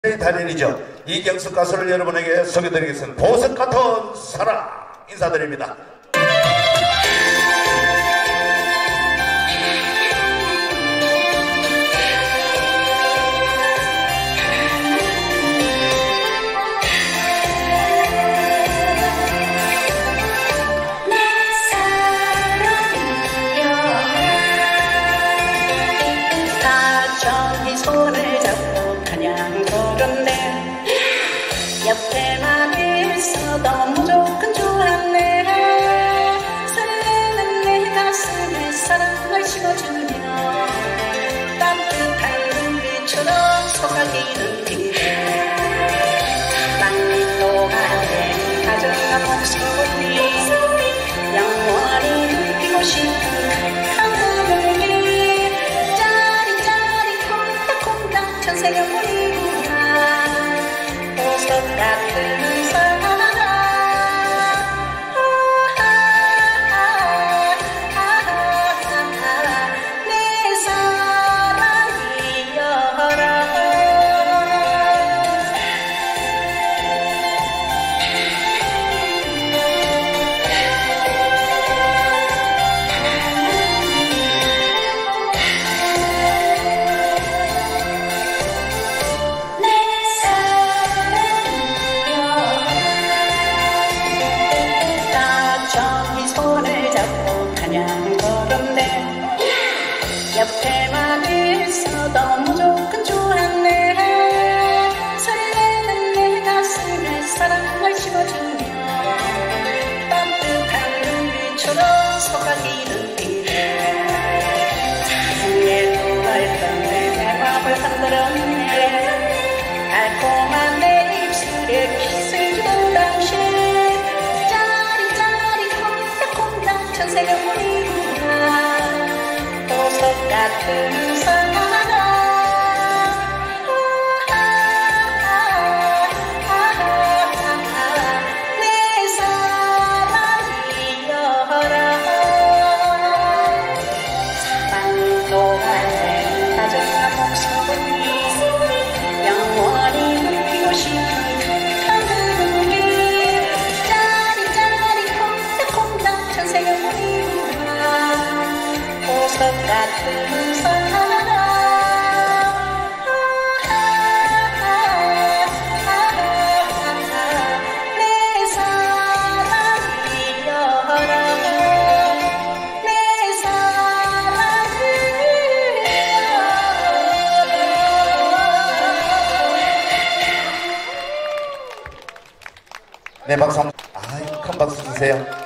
달인이죠. 이경숙 가수를 여러분에게 소개드리겠습니다. 보석 같은 사랑 인사드립니다. 옆에만 있어도 무조건 좋았네. 설레는 내 가슴에 사랑을 심어주며 따뜻한 눈빛처럼 속삭이는 기대. 땅밑도 가는 다정한 목소리 영원히 느끼고 싶은 한국이 짜릿짜릿 콩닥콩닥 천세가 보이구나. 보석 같은 사랑 내 사랑이여라. 옆에만 있어도 무조건 좋았네. 설레는 내 가슴에 사랑을 심어주며 따뜻한 눈빛처럼 속삭이는 기대. 사랑에도 널던 내 맘을 흔들었네. 달콤한 내 입술에 키스를 주던 당신 짜릿짜릿 콩닥콩닥 천세가 보이구나. 보석 같은 사랑 내 사랑이여라. 사랑도 갈래 다정한 목소리 영원히 느끼고 싶은 한국이 짜릿짜릿 콩닥콩닥 천세가 보이구나. 보석 같은 사랑 내 사랑이여라. 내 사랑이여라. 네, 박수. 큰 박수 주세요.